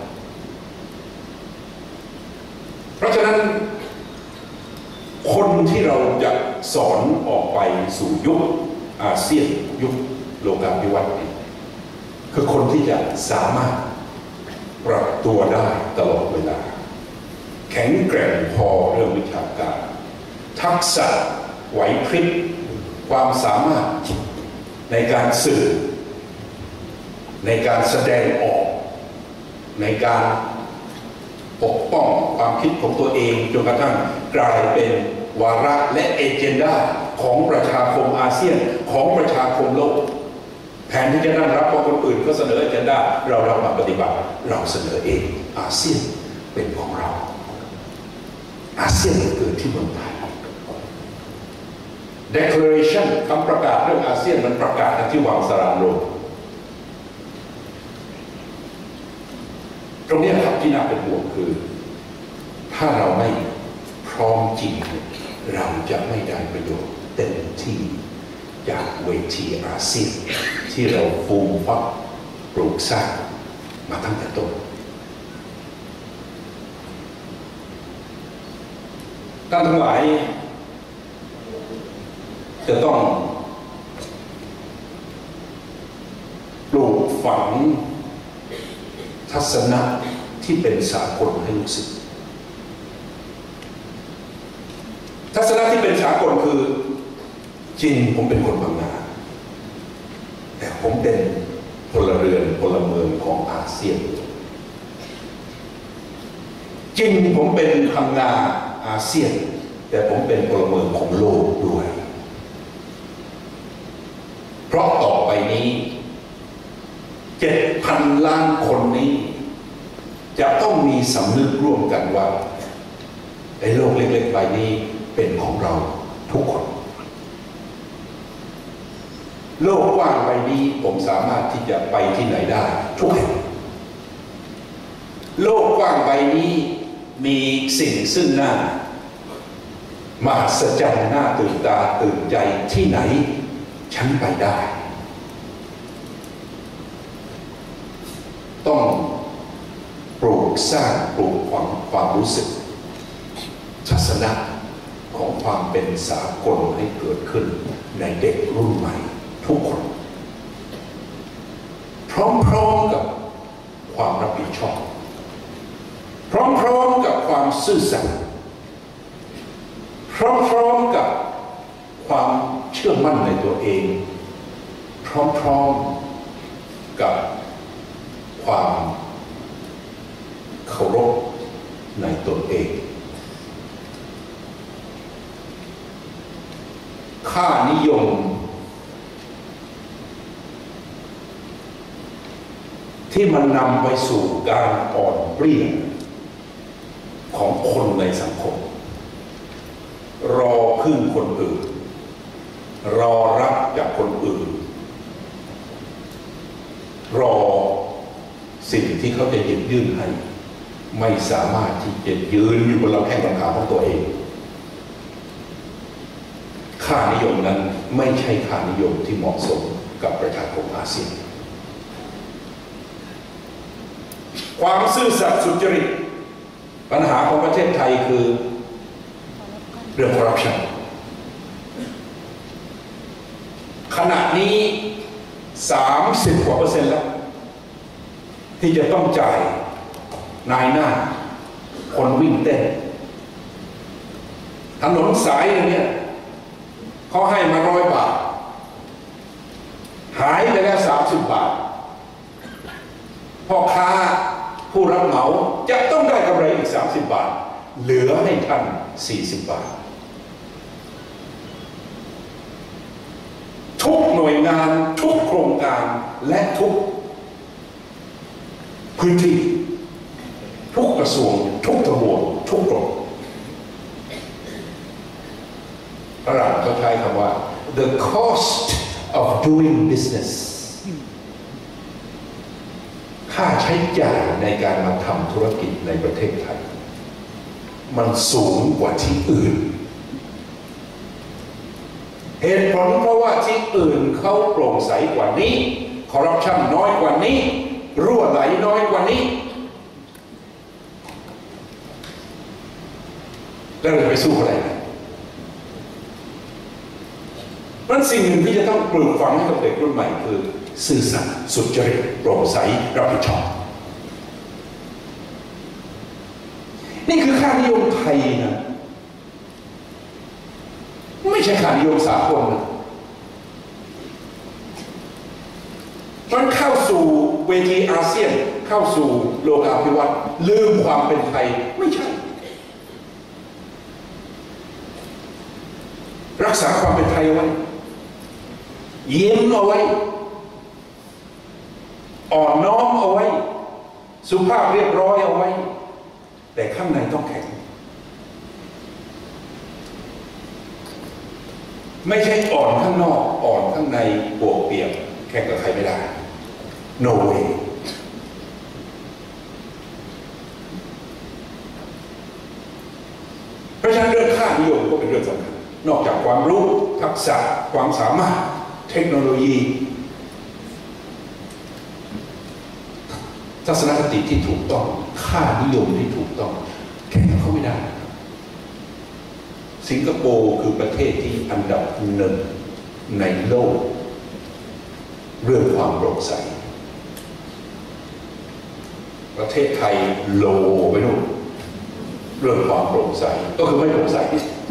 เพราะฉะนั้นคนที่เราจะสอนออกไปสู่ยุคอาเซียนยุคโลกาภิวัตน์คือคนที่จะสามารถปรับตัวได้ตลอดเวลาแข็งแกร่งพอเรื่องวิชาการทักษะไหวพริบความสามารถในการสื่อในการแสดงออกในการปกป้องความคิดของตัวเองจนกระทั่งกลายเป็นวาระและเอเจนดาของประชาคมอาเซียนของประชาคมโลกแทนที่จะนั่งรับเพราะคนอื่นก็เสนอเอเจนดาเราเรามาปฏิบัติเราเสนอเองอาเซียนเป็นของเราอาเซียนเกิดที่เมืองไทย Declaration คำประกาศเรื่องอาเซียนมันประกาศกันที่วังสรานโลกตรงนี้ครับที่น่าเป็นห่วงคือถ้าเราไม่พร้อมจริงเราจะไม่ได้ประโยชน์เต็มที่จากเวทีอาเซียนที่เราฟูมฟักปลูกสร้างมาตั้งแต่ต้นท่านทั้งหลายจะต้องปลูกฝังทัศนะที่เป็นสากลให้รู้สึกทัศนะที่เป็นสากลคือจริงผมเป็นคนพังงาแต่ผมเป็นพลเรือนพลเมืองของอาเซียนจริงผมเป็นพังงาอาเซียนแต่ผมเป็นพลเมืองของโลกด้วยเพราะต่อไปนี้เจ็ดพันล้านคนนี้จะต้องมีสำนึกร่วมกันว่าไอ้โลกเล็กๆใบนี้เป็นของเราทุกคนโลกกว้างใบนี้ผมสามารถที่จะไปที่ไหนได้ทุกแห่งโลกกว้างใบนี้มีสิ่งซึ่งหน้ามหัศจรรย์น่าตื่นตาตื่นใจที่ไหนฉันไปได้ต้องปลูกสร้างปลูกความความรู้สึกทัศนะของความเป็นสากลให้เกิดขึ้นในเด็กรุ่นใหม่ทุกคนพร้อมๆกับความรับผิดชอบพร้อมๆกับความซื่อสัตย์พร้อมๆกับความเชื่อมั่นในตัวเองพร้อมๆความเคารพในตนเองค่านิยมที่มันนำไปสู่การอ่อนเปรี้ยของคนในสังคมรอพึ่งคนอื่นรอรับจากคนอื่นรอสิ่งที่เขาจะหยิบยื่นให้ไม่สามารถที่จะยืนอยู่บนลำแข้งลำขาของตัวเองค่านิยมนั้นไม่ใช่ค่านิยมที่เหมาะสมกับประชาคมอาเซียนความซื่อสัตย์สุจริตปัญหาของประเทศไทยคือเรื่องคอร์รัปชันขณะนี้สามสิบกว่าเปอร์เซ็นต์แล้วที่จะต้องจ่ายนายหน้าคนวิ่งเต้นถนนสายอย่างนี้เขาให้มาร้อยบาทหายไปแล้วสามสิบบาทพ่อค้าผู้รับเหมาจะต้องได้กำไรอีกสามสิบบาทเหลือให้ท่านสี่สิบบาททุกหน่วยงานทุกโครงการและทุกพื้นที่ทุกกระทรวงทุกทบวงทุกกรมฝรั่งเขาใช้คำว่า the cost of doing business ค่าใช้จ่ายในการมาทำธุรกิจในประเทศไทยมันสูงกว่าที่อื่นเหตุผลเพราะว่าที่อื่นเขาโปร่งใสกว่านี้คอร์รัปชันน้อยกว่านี้รั่วไหลน้อยกว่านี้แล้วเราไปสู้อะไรนั้นสิ่งหนึ่งที่จะต้องปลูกฝังให้กับเด็กรุ่นใหม่คือซื่อสัตย์สุจริตโปร่งใสรับผิดชอบนี่คือค่านิยมไทยนะไม่ใช่ค่านิยมสากลนะมันเข้าสู่เวทีอาเซียนเข้าสู่โลกาภิวัตน์ลืมความเป็นไทยไม่ใช่รักษาความเป็นไทยเอาไว้ยิ้มเอาไว้อ่อนน้อมเอาไว้สุภาพเรียบร้อยเอาไว้แต่ข้างในต้องแข็งไม่ใช่อ่อนข้างนอกอ่อนข้างในบวกเปียกแข่งกับใครไม่ได้ no way เพราะฉะนั้นเรื่องค่านิยมก็เป็นเรื่องสำคัญนอกจากความรู้ทักษะความสามารถเทคโนโลยีทัศนคติที่ถูกต้องค่านิยมที่ถูกต้องแข่งกับเขาไม่ได้สิงคโปร์คือประเทศที่อันดับหนึ่งในโลกเรื่องความโปร่งใสประเทศไทยโลไปนู่นเรื่องความโปร่งใสก็คือไม่โปร่งใส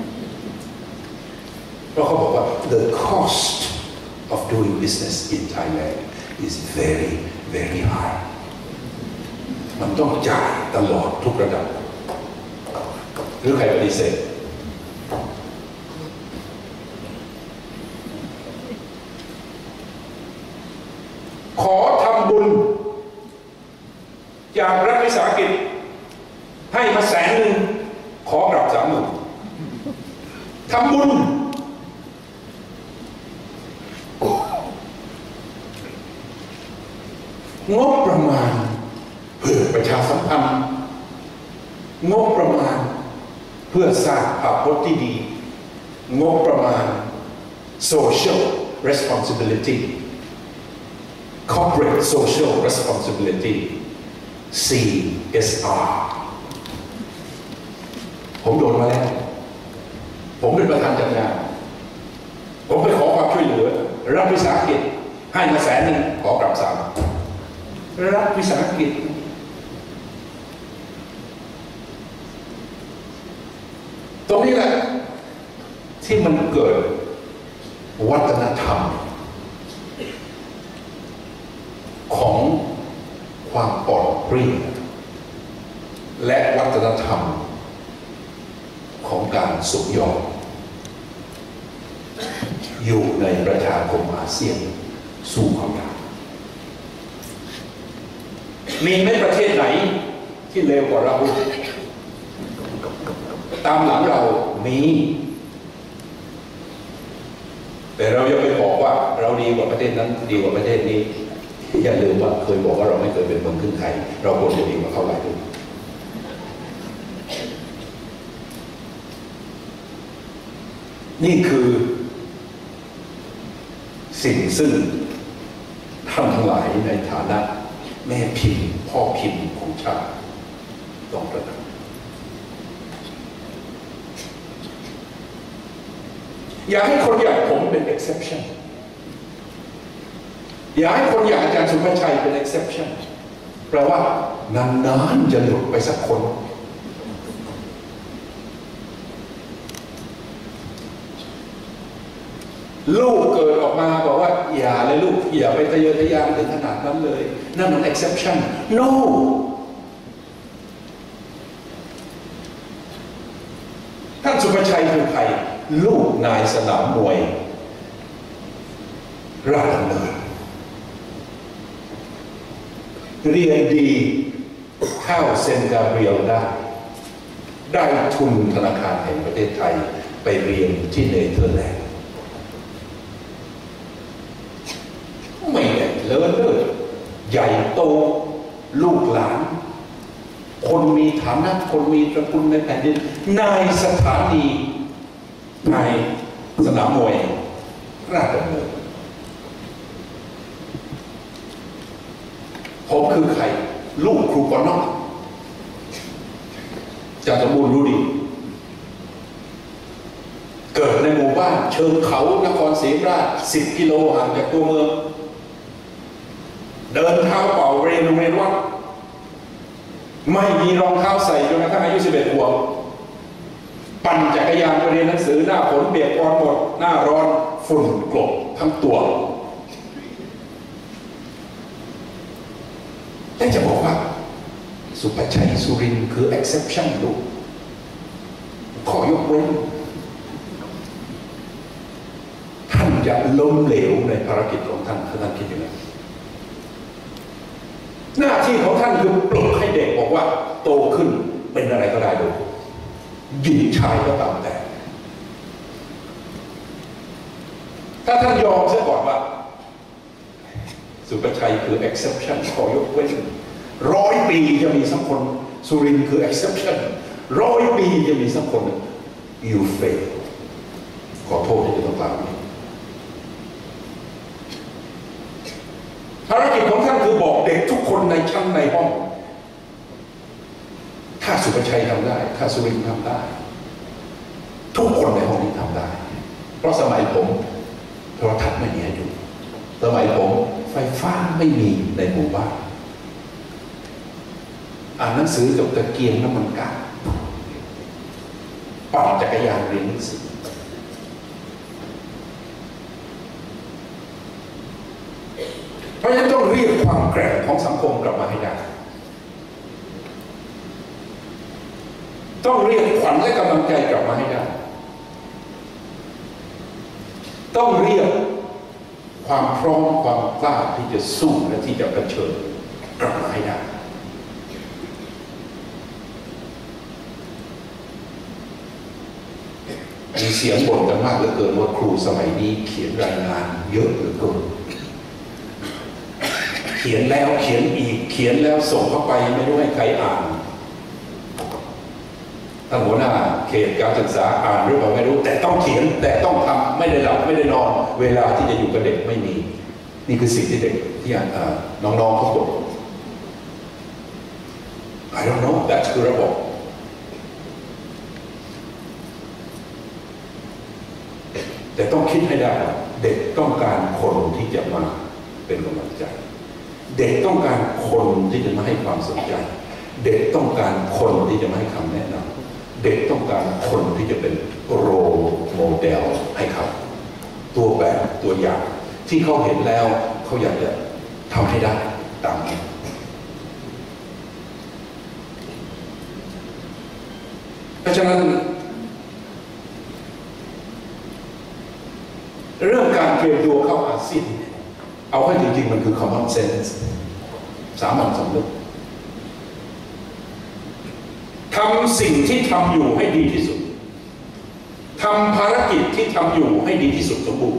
เพราะเขาบอกว่า the cost of doing business in Thailand is very very high มันต้องจ่ายตลอดทุกระดับหรือใครปฏิเสธขอทำบุญจากรัฐวิสาหกิจให้มาแสนหนึ่งขอกลับสามหมื่นทำบุญงบประมาณเพื่อประชาสัมพันธ์งบประมาณเพื่อสร้างภาพพจน์ที่ดีงบประมาณ social responsibility corporate social responsibility ซี เอส อาร์ ผมโดนมาแล้วผมเป็นประธานจัดงานผมไปขอความช่วยเหลือรัฐวิสาหกิจให้มาแสนหนึ่งขอกลับสามรัฐวิสาหกิจตรงนี้แหละที่มันเกิดวัฒนธรรมของความการสมยอมอยู่ในประชาคมอาเซียนสู้ความยากมีไหมประเทศไหนที่เลวกว่าเราตามหลังเรามีแต่เราอย่าไปบอกว่าเราดีกว่าประเทศนั้นดีกว่าประเทศนี้อย่าลืมว่าเคยบอกว่าเราไม่เคยเป็นเมืองขึ้นไทยเราควรจะดีกว่าเขาหลายด้วยนี่คือสิ่งซึ่งท่านทั้งหลายในฐานะแม่พิมพ์พ่อพิมพ์ของชาติต้องตระหนักอย่าให้คนอย่างผมเป็น exception อย่าให้คนอย่างอาจารย์สุภชัยเป็น exception แปลว่านานๆจะหลุดไปสักคนลูกเกิดออกมาบอกว่าอย่าเลยลูกอย่าไปทะเยอทะยานถึงขนาดนั้นเลยนั่นมัน exception no ท่านสุภชัยคือใครลูกนายสนามมวยราชดำเนินเรียนดีเข้าเซนต์กาเบรียลได้ได้ทุนธนาคารแห่งประเทศไทยไปเรียนที่เนเธอร์แลนด์ไม่ได้เลิศเลิศใหญ่โตลูกหลานคนมีฐานะคนมีตระกูลในแผ่นดินนายสถานีนายสนามมวยราชดำเนินผมคือใครลูกครูกอนนอกจากสมบูรณ์รู้ดีเกิดในหมู่บ้านเชิงเขานครศรีธรรมราชสิบกิโลห่างจากตัวเมืองเดินเท้าเปล่าเรียนโรงเรียนวัดไม่มีรองเท้าใส่จนกระทั่งอายุสิบเอ็ดขวบปั่นจักรยานไปเรียนหนังสือหน้าฝนเปียกปอนหมดหน้าร้อนฝุ่นกลบทั้งตัวแต่จะบอกว่าสุภชัยสุรินทร์คือ exception ลูกขอยกเว้นท่านจะล้มเหลวในภารกิจของท่านท่านคิดยังไงหน้าที่ของท่านคือปลุกให้เด็กบอกว่าโตขึ้นเป็นอะไรก็ได้ลูกหญิงชายก็ตามแต่ถ้าท่านยอมเสียก่อนว่าสุภชัยคือ exception ขอยกเว้นร้อยปีจะมีสักคนสุรินทร์คือ exception ร้อยปีจะมีสักคน you fail ขอโทษที่จะต้องกล่าวนี้ภารกิจของท่านคือบอกเด็กทุกคนในชั้นในห้องถ้าสุภชัยทำได้ถ้าสุรินทร์ทำได้ทุกคนในห้องนี้ทำได้เพราะสมัยผมโทรทัศน์ไม่มีให้ดูสมัยผมไฟฟ้าไม่มีในหมู่บ้านอ่านหนังสือกับตะเกียงน้ำมันก๊าซปั่นจักรยานเรียนหนังสือเพราะฉะนั้นต้องเรียกความแกร่งของสังคมกลับมาให้ได้ต้องเรียกขวัญและกำลังใจกลับมาให้ได้ต้องเรียกความพร้อมความกล้าที่จะสู้และที่จะเผชิญกลับมาให้ได้มีเสียงบ่นกันมากเหลือเกินว่าครูสมัยนี้เขียนรายงานเยอะเหลือเกินเขียนแล้วเขียนอีกเขียนแล้วส่งเข้าไปไม่รู้ให้ใครอ่านท่านหัวหน้าเขตการศึกษาอ่านหรือเปล่าไม่รู้แต่ต้องเขียนแต่ต้องทำไม่ได้หลับไม่ได้นอนเวลาที่จะอยู่กับเด็กไม่มีนี่คือสิ่งที่เด็กที่น้องๆเขาบ่น I don't know that's คือระบบแต่ต้องคิดให้ได้ว่าเด็กต้องการคนที่จะมาเป็นกำลังใจเด็กต้องการคนที่จะมาให้ความสนใจเด็กต้องการคนที่จะมาให้คำแนะนำเด็กต้องการคนที่จะเป็นโรลโมเดลให้เขาตัวแบบตัวอย่างที่เขาเห็นแล้วเขาอยากจะทำให้ได้ตามนี้เพราะฉะนั้นเรื่องการเตรียมตัวเข้าอาเซียนเอาให้จริงๆมันคือ common sense สามัญสำนึกทำสิ่งที่ทำอยู่ให้ดีที่สุดทำภารกิจที่ทำอยู่ให้ดีที่สุดสมบูรณ์